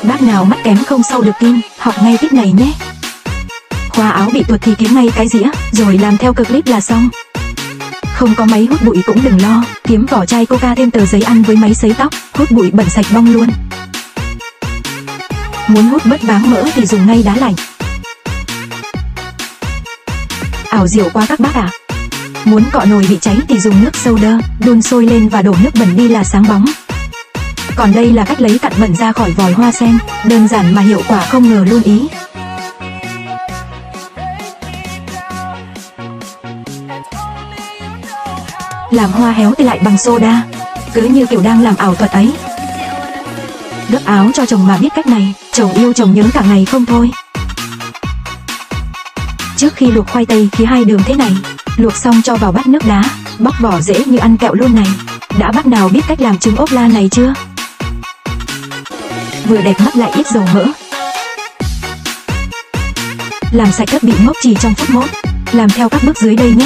Bác nào mắt kém không sâu được kim, học ngay tip này nhé. Khóa áo bị tuột thì kiếm ngay cái dĩa, rồi làm theo clip là xong. Không có máy hút bụi cũng đừng lo, kiếm vỏ chai coca thêm tờ giấy ăn với máy sấy tóc, hút bụi bẩn sạch bong luôn. Muốn hút bớt bám mỡ thì dùng ngay đá lạnh. Ảo diệu quá các bác ạ. Muốn cọ nồi bị cháy thì dùng nước soda, đun sôi lên và đổ nước bẩn đi là sáng bóng. Còn đây là cách lấy cặn bẩn ra khỏi vòi hoa sen, đơn giản mà hiệu quả không ngờ luôn ý. Làm hoa héo thì lại bằng soda, cứ như kiểu đang làm ảo thuật ấy. Gấp áo cho chồng mà biết cách này, chồng yêu chồng nhớ cả ngày không thôi. Trước khi luộc khoai tây thì 2 đường thế này, luộc xong cho vào bát nước đá, bóc vỏ dễ như ăn kẹo luôn này. Đã bác nào biết cách làm trứng ốp la này chưa? Vừa đẹp mắt lại ít dầu mỡ. Làm sạch các bị mốc chỉ trong phút mốt. Làm theo các bước dưới đây nhé.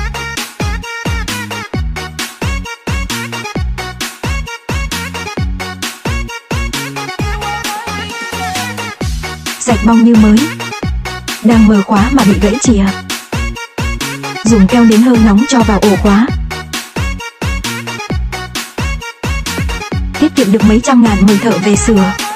Sạch bong như mới. Đang mở khóa mà bị gãy chìa. Dùng keo nến hơi nóng cho vào ổ khóa. Tiết kiệm được mấy trăm ngàn mời thợ về sửa.